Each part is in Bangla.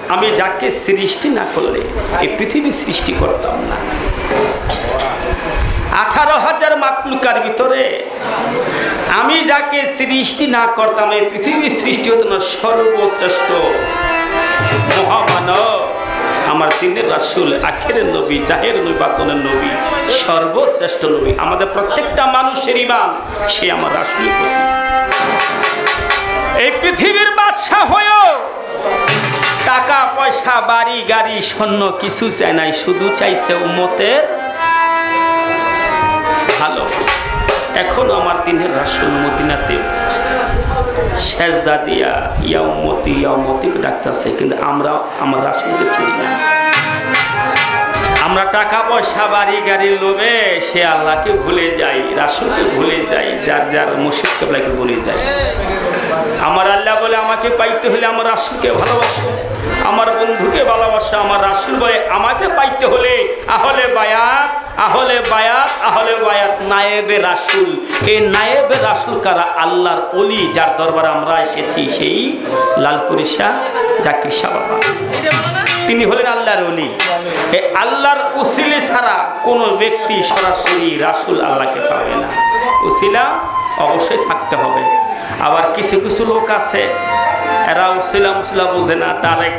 আমি যাকে সৃষ্টি না করলে এই পৃথিবী সৃষ্টি করতাম না। 18,000 মাকলুকার ভিতরে আমি যাকে সৃষ্টি না করতাম এই পৃথিবী সৃষ্টি হতো না। সর্বশ্রেষ্ঠ মহামানব আমার দিনের রাসূল, আখিরের নবী, জাহের নবী, বাতনের নবী, সর্বশ্রেষ্ঠ নবী। আমাদের প্রত্যেকটা মানুষের ঈমান সে আমার রাসূলের প্রতি। এই পৃথিবীর বাদশা হয়েও টাকা পয়সা বাড়ি গাড়ি স্বর্ণ কিছু চায় নাই, শুধু চাইছে উম্মতের ভালো। এখন আমার দিনের রাসূল মদিনাতে সেজদা দিয়া ইয়া উম্মতি ডাকতেছে, কিন্তু আমরা আমার রাসূলকে চিনি না। আমরা টাকা পয়সা বাড়ি গাড়ির লোভে সে আল্লাহকে ভুলে যাই, রাসূলকে ভুলে যাই, যার যার মুর্শিদ কিবলাকে ভুলে যাই। আমার আল্লাহ বলে আমাকে পাইতে হলে আমার রাসূলকে ভালোবাসো, আমার বন্ধুকে ভালোবাসো। আমার রাসূল বলে আমাকে পাইতে হলে আহলে বায়াত, আহলে বায়াত, আহলে বায়াত, নায়েবে রাসূল। এই নায়েবে রাসূল কারা? আল্লাহর ওলি, যার দরবারে আমরা এসেছি, সেই লালপুরি শাহ জাকির শাহ বাবা। তিনি হলেন আল্লাহর ওলি। এই আল্লাহর উসিলা ছাড়া কোনো ব্যক্তি সরাসরি রাসূল আল্লাহকে পাবে না। উসিলা অবশ্যই থাকতে হবে। আবার কিছু কিছু লোক আছে এরা উসিলা মুসিলা বোঝে না, ডাইরেক্ট।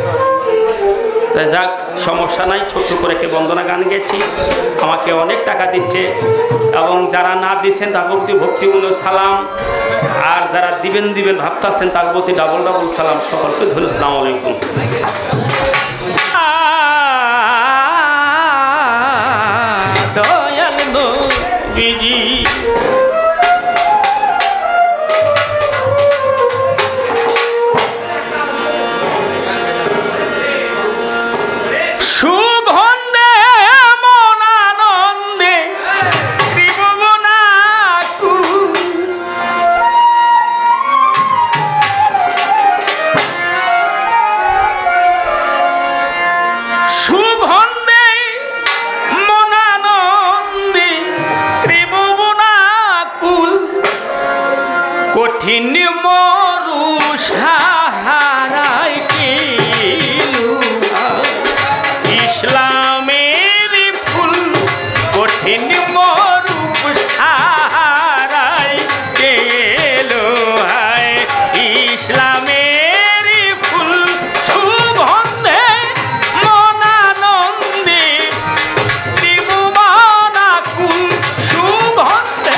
যাক, সমস্যা নাই, ছোট করে একটি বন্দনা গান গেছি, আমাকে অনেক টাকা দিচ্ছে, এবং যারা না দিচ্ছেন তার প্রতি ভক্তিপূর্ণ সালাম, আর যারা দিবেন ভাবতেছেন তার প্রতি ডাবল সালাম। সকলকে ধন্যবাদ। আসসালামু আলাইকুম। দয়াল নবীজি কঠিন মরু সাহারায় কিলু ইসলামের ফুল, কঠিন মরু সাহারায় কেলো হায় ইসলামের ফুল, সুগন্ধে মনানন্দে ত্রিভুবনা কুল, সুগন্ধে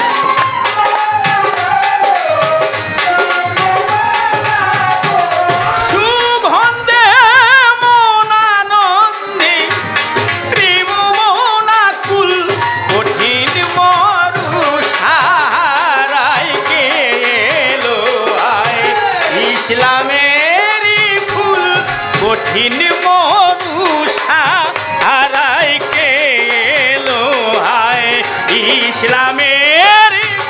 কঠিন মনুষা হারাই কেলো হায় ইসলামের।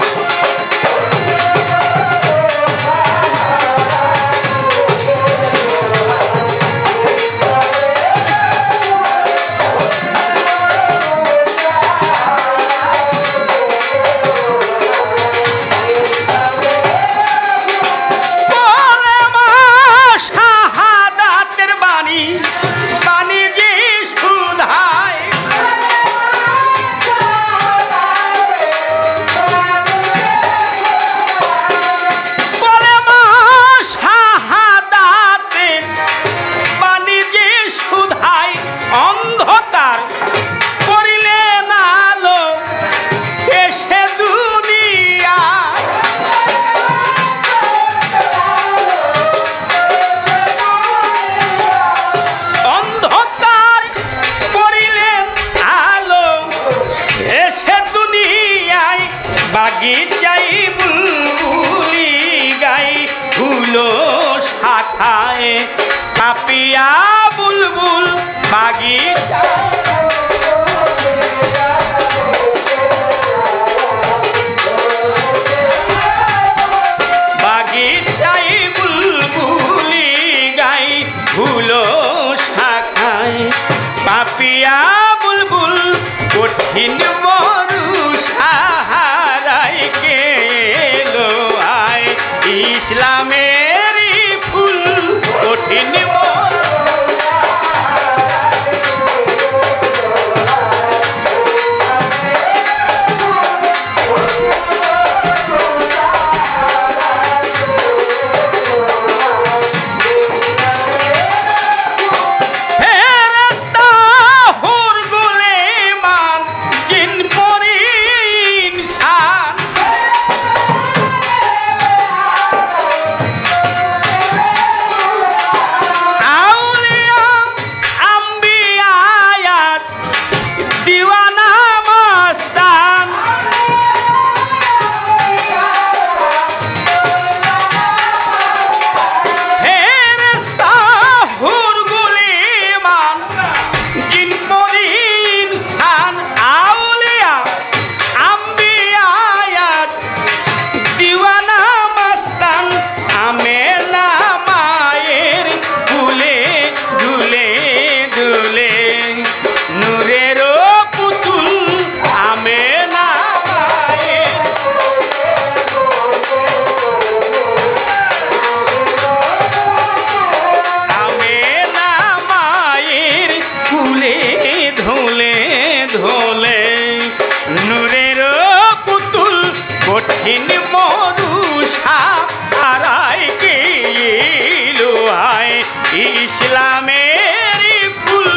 বাগিচাই বুলবুলি গাই ফুলো শাখায় কাপিয়া বুলবুল বাগিচা বাগিচাই বুলবুলি গাই ফুলো শাখায় পাপিয়া বুলবুল কঠিন মরু সাহারাই কেলো আয় ইসলামের ফুল কঠিন মরু কালামেরি ফুল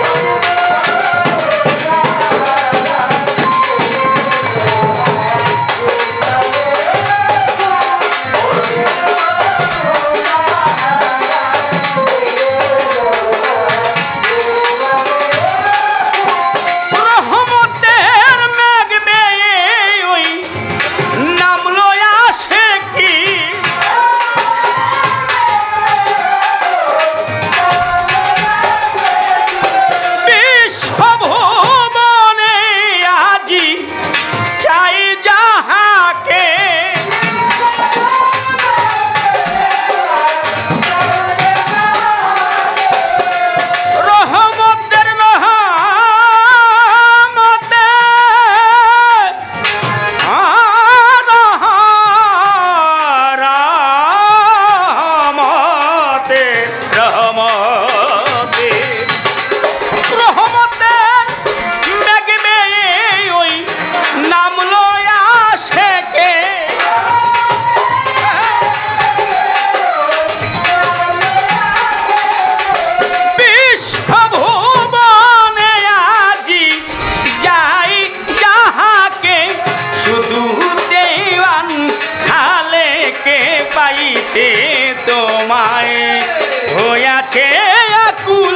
তোমায় হইয়াছে আকুল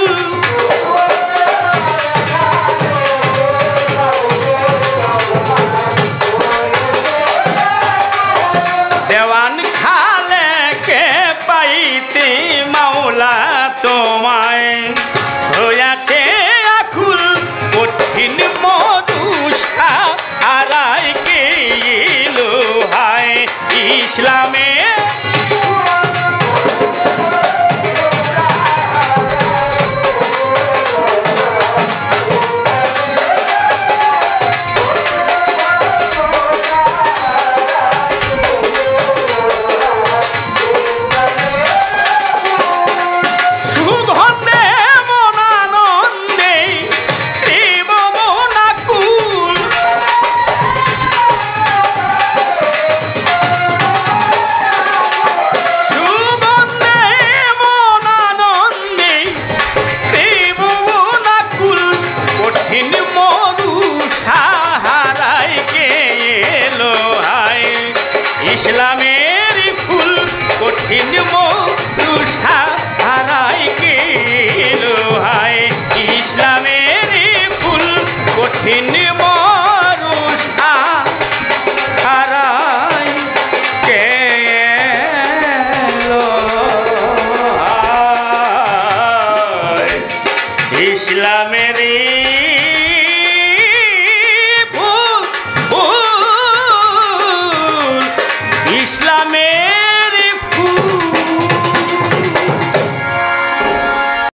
দেওয়ান খালে কে পাইতে মাওলা তোমায়